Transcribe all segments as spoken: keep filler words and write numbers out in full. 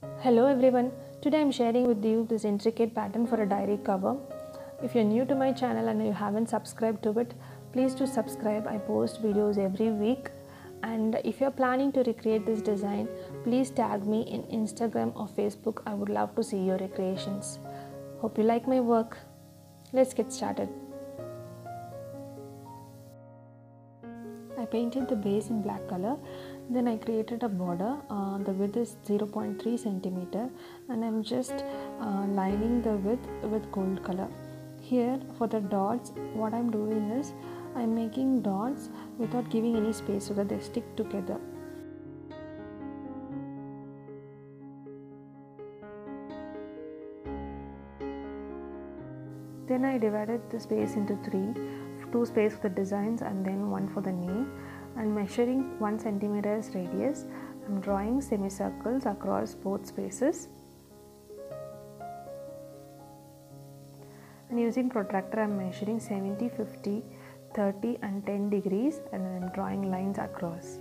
Hello everyone, today I am sharing with you this intricate pattern for a diary cover. If you're new to my channel and you haven't subscribed to it, please do subscribe. I post videos every week, and if you're planning to recreate this design, please tag me in Instagram or Facebook. I would love to see your recreations. Hope you like my work. Let's get started. I painted the base in black color. Then I created a border. Uh, the width is zero point three centimeter, and I'm just uh, lining the width with gold color. Here for the dots, what I'm doing is I'm making dots without giving any space so that they stick together. Then I divided the space into three, two space for the designs and then one for the name. And measuring one centimeter as radius, I'm drawing semicircles across both spaces. And using protractor, I'm measuring seventy, fifty, thirty and ten degrees, and I'm drawing lines across.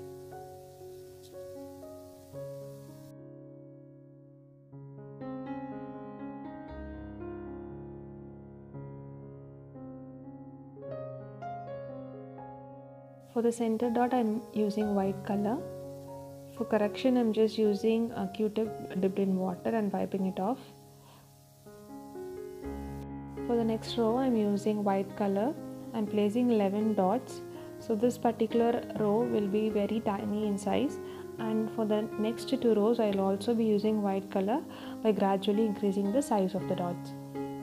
For the center dot, I'm using white color. For correction, I'm just using a Q-tip dipped in water and wiping it off. For the next row, I'm using white color. I'm placing eleven dots. So this particular row will be very tiny in size. And for the next two rows, I'll also be using white color by gradually increasing the size of the dots.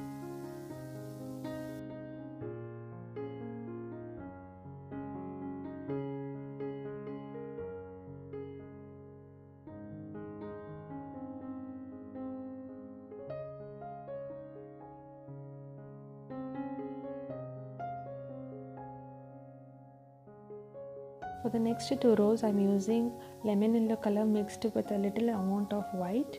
For the next two rows, I'm using lemon yellow color mixed with a little amount of white.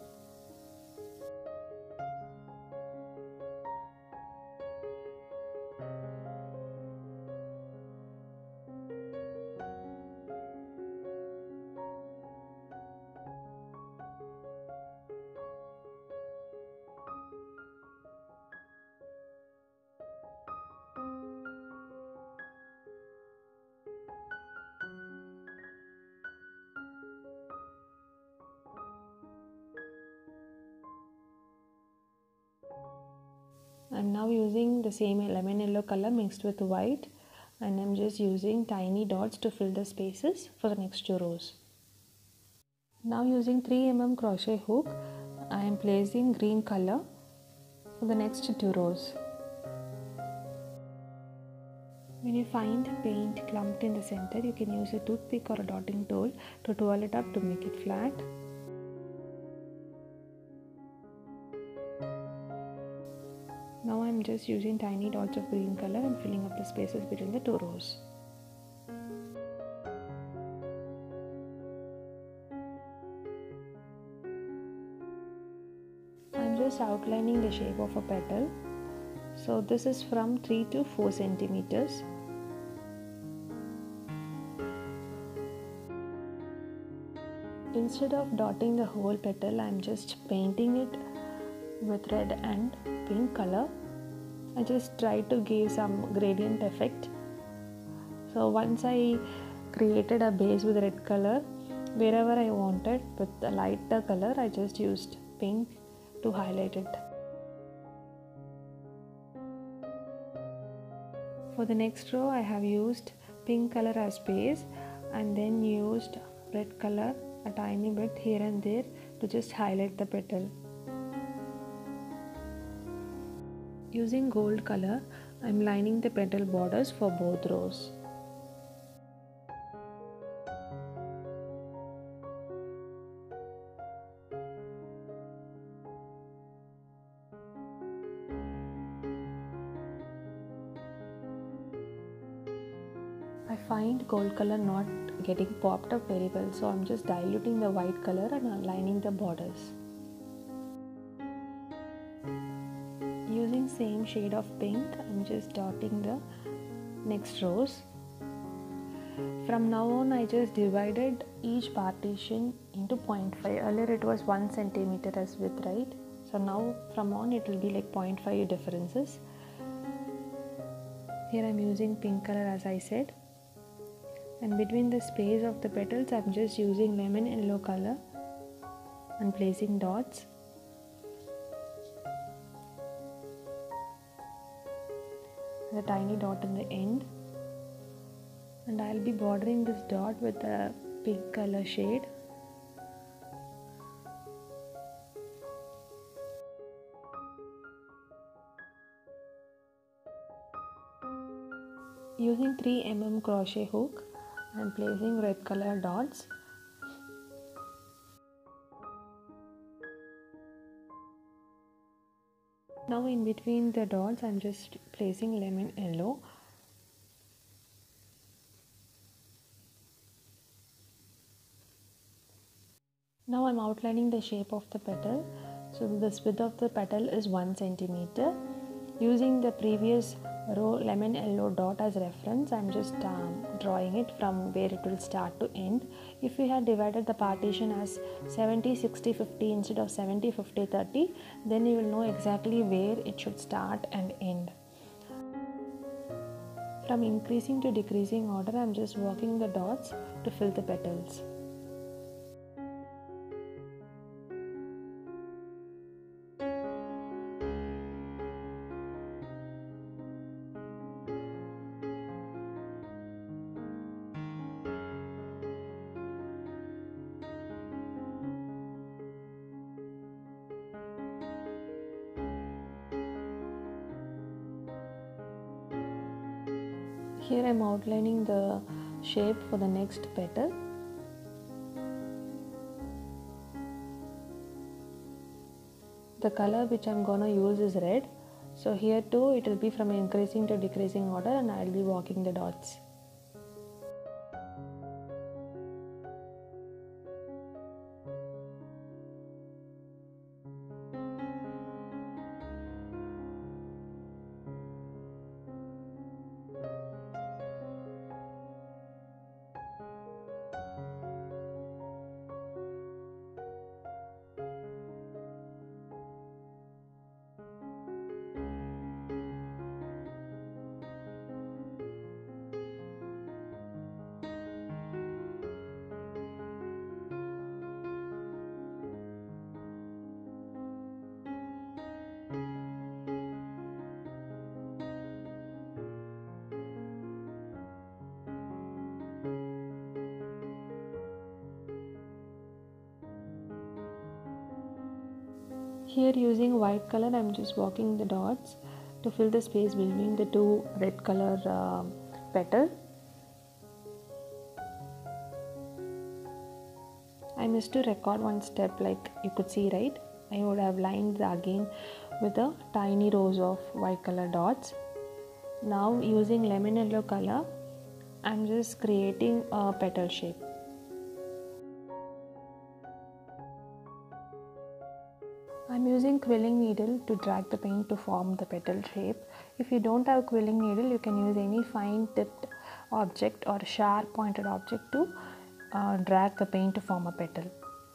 I'm now using the same lemon yellow color mixed with white, and I'm just using tiny dots to fill the spaces for the next two rows. Now using three millimeter crochet hook, I am placing green color for the next two rows. When you find paint clumped in the center, you can use a toothpick or a dotting tool to twirl it up to make it flat. Now I'm just using tiny dots of green color and filling up the spaces between the two rows. I'm just outlining the shape of a petal. So this is from three to four centimeters. Instead of dotting the whole petal, I'm just painting it with red and pink color. I just try to give some gradient effect. So once I created a base with red color, wherever I wanted with a lighter color, I just used pink to highlight it. For the next row, I have used pink color as base and then used red color a tiny bit here and there to just highlight the petal. Using gold color, I am lining the petal borders for both rows. I find gold color not getting popped up very well, so I'm just diluting the white color and aligning the borders. Using same shade of pink, I'm just dotting the next rows. From now on, I just divided each partition into zero point five. Earlier it was one centimeter as width, right? So now from on it will be like zero point five differences. Here I am using pink color as I said, and between the space of the petals I am just using lemon yellow color and placing dots. A tiny dot in the end, and I'll be bordering this dot with a pink color shade. Using three millimeter crochet hook and placing red color dots. Now in between the dots I'm just placing lemon yellow. Now I'm outlining the shape of the petal. So the width of the petal is one centimeter. Using the previous row lemon yellow dot as reference, I'm just um, drawing it from where it will start to end. If we had divided the partition as seventy sixty fifty instead of seventy fifty thirty, then you will know exactly where it should start and end. From increasing to decreasing order, I'm just working the dots to fill the petals. Here I am outlining the shape for the next petal. The color which I am gonna use is red. So here too it will be from increasing to decreasing order, and I will be walking the dots. Here using white color, I am just walking the dots to fill the space between the two red color uh, petal. I missed to record one step, like you could see, right? I would have lined the again with a tiny rows of white color dots. Now using lemon yellow color, I am just creating a petal shape. I am using quilling needle to drag the paint to form the petal shape. If you don't have quilling needle, you can use any fine tipped object or sharp pointed object to uh, drag the paint to form a petal.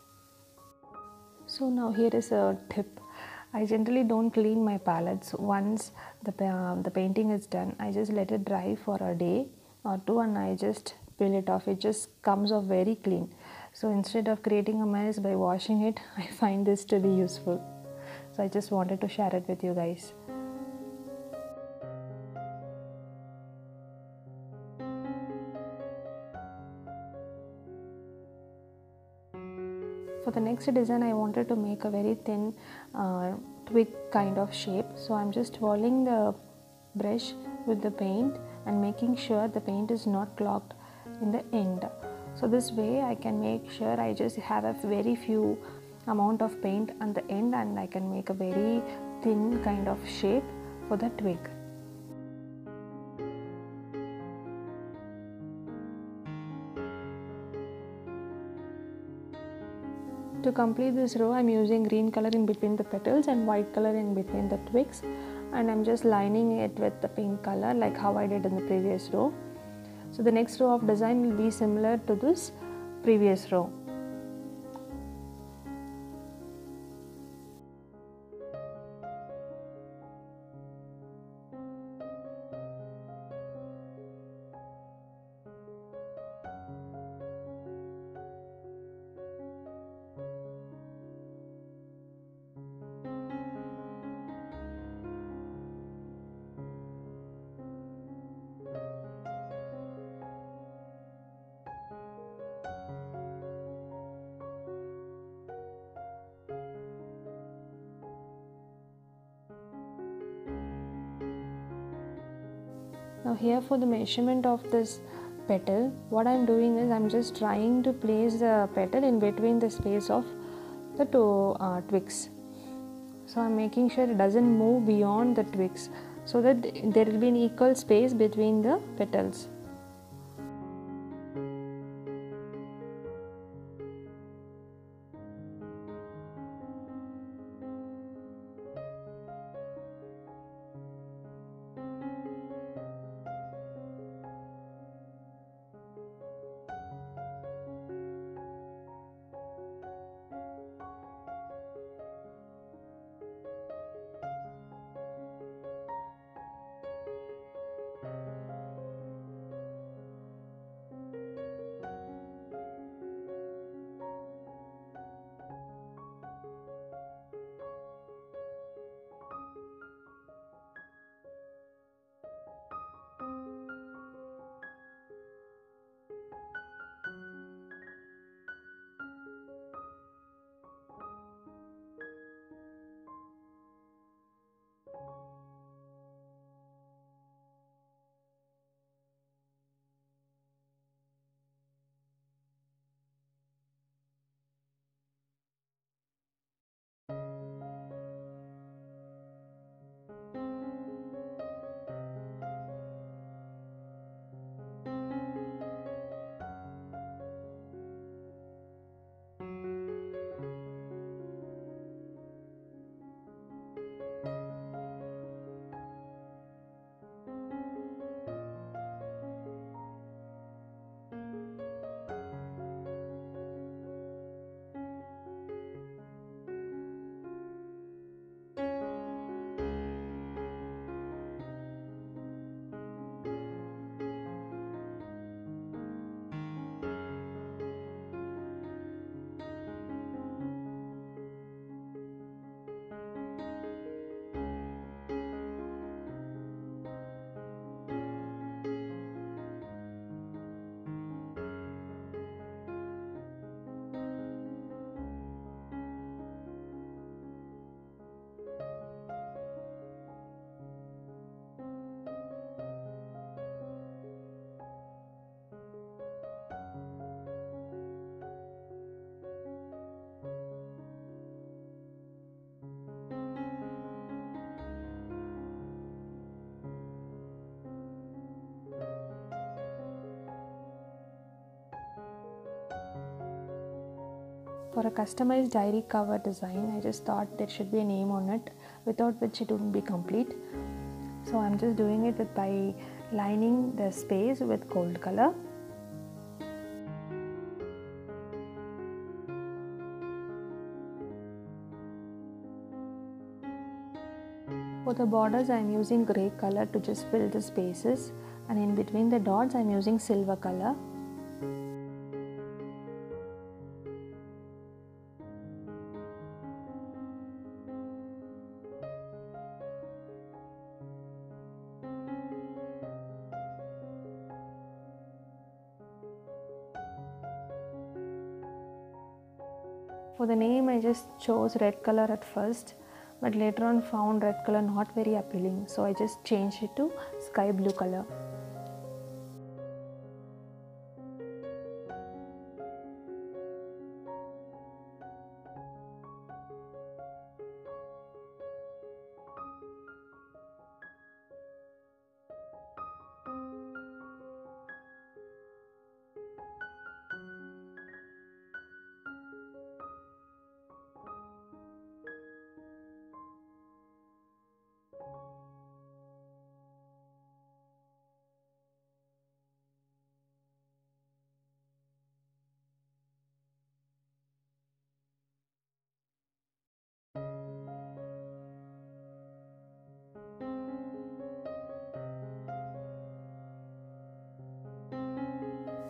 So now here is a tip. I generally don't clean my palettes. Once the, uh, the painting is done, I just let it dry for a day or two and I just peel it off. It just comes off very clean. So instead of creating a mess by washing it, I find this to be useful. So I just wanted to share it with you guys. For the next design, I wanted to make a very thin uh, twig kind of shape. So I'm just swirling the brush with the paint and making sure the paint is not clogged in the end. So this way I can make sure I just have a very few amount of paint on the end and I can make a very thin kind of shape for the twig. To complete this row, I am using green color in between the petals and white color in between the twigs, and I am just lining it with the pink color like how I did in the previous row. So the next row of design will be similar to this previous row. Now here for the measurement of this petal, what I am doing is I am just trying to place the petal in between the space of the two uh, twigs. So I am making sure it doesn't move beyond the twigs, so that there will be an equal space between the petals. For a customized diary cover design, I just thought there should be a name on it, without which it wouldn't be complete. So I'm just doing it with by lining the space with gold color. For the borders, I am using grey color to just fill the spaces, and in between the dots I am using silver color. For the name, I just chose red color at first, but later on found red color not very appealing, so I just changed it to sky blue color.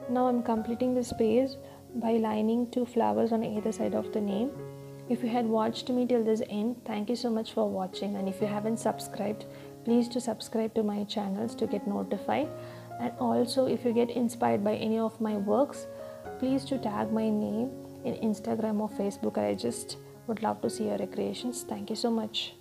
Now I'm completing the space by lining two flowers on either side of the name. If you had watched me till this end, thank you so much for watching, and if you haven't subscribed, please to subscribe to my channels to get notified. And also, if you get inspired by any of my works, please to tag my name in Instagram or Facebook. I just would love to see your creations. Thank you so much.